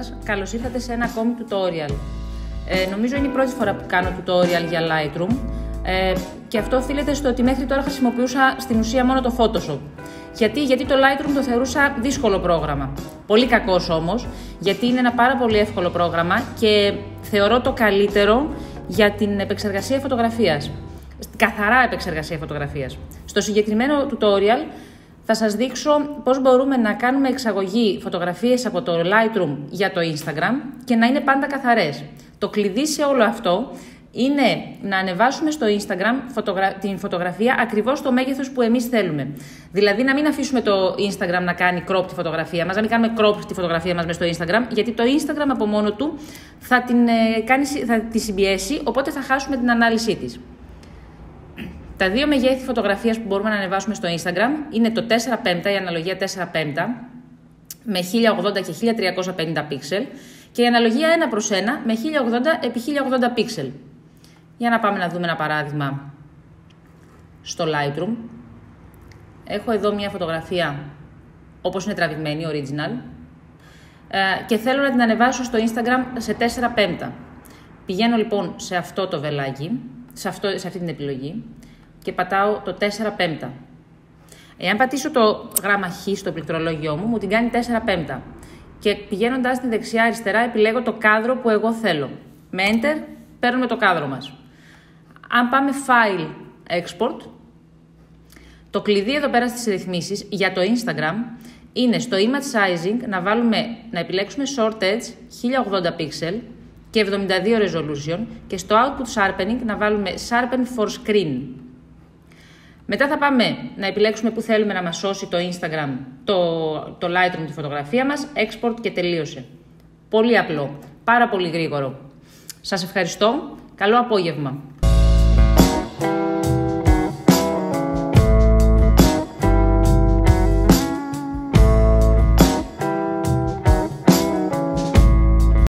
σας, καλώς ήρθατε σε ένα ακόμη tutorial. Νομίζω είναι η πρώτη φορά που κάνω tutorial για Lightroom και αυτό οφείλεται στο ότι μέχρι τώρα χρησιμοποιούσα στην ουσία μόνο το Photoshop. Γιατί το Lightroom το θεωρούσα δύσκολο πρόγραμμα. Πολύ κακός όμως, γιατί είναι ένα πάρα πολύ εύκολο πρόγραμμα και θεωρώ το καλύτερο για την επεξεργασία φωτογραφίας. Καθαρά επεξεργασία φωτογραφίας. Στο συγκεκριμένο tutorial θα σας δείξω πώς μπορούμε να κάνουμε εξαγωγή φωτογραφίες από το Lightroom για το Instagram και να είναι πάντα καθαρές. Το κλειδί σε όλο αυτό είναι να ανεβάσουμε στο Instagram την φωτογραφία ακριβώς στο μέγεθος που εμείς θέλουμε. Δηλαδή να μην αφήσουμε το Instagram να κάνει crop τη φωτογραφία μας, να μην κάνουμε crop τη φωτογραφία μας μέσα στο Instagram, γιατί το Instagram από μόνο του θα τη συμπιέσει, οπότε θα χάσουμε την ανάλυση της. Τα δύο μεγέθη φωτογραφίας που μπορούμε να ανεβάσουμε στο Instagram είναι το 4:5, η αναλογία 4:5 με 1080 και 1350 πίξελ και η αναλογία 1:1 με 1080 επί 1080 πίξελ. Για να πάμε να δούμε ένα παράδειγμα στο Lightroom. Έχω εδώ μια φωτογραφία όπως είναι τραβηγμένη, original, και θέλω να την ανεβάσω στο Instagram σε 4:5. Πηγαίνω λοιπόν σε αυτό το βελάκι, σε αυτή την επιλογή και πατάω το 4:5. Εάν πατήσω το γράμμα Χ στο πληκτρολόγιό μου, μου την κάνει 4:5. Και πηγαίνοντας στη δεξιά-αριστερά επιλέγω το κάδρο που εγώ θέλω. Με Enter παίρνουμε το κάδρο μας. Αν πάμε File, Export, το κλειδί εδώ πέρα στις ρυθμίσεις για το Instagram είναι στο Image Sizing να επιλέξουμε Short Edge 1080 pixel και 72 resolution και στο Output Sharpening να βάλουμε Sharpen for Screen. Μετά θα πάμε να επιλέξουμε που θέλουμε να μας σώσει το Instagram, το Lightroom τη φωτογραφία μας, Export και τελείωσε. Πολύ απλό, πάρα πολύ γρήγορο. Σας ευχαριστώ, καλό απόγευμα.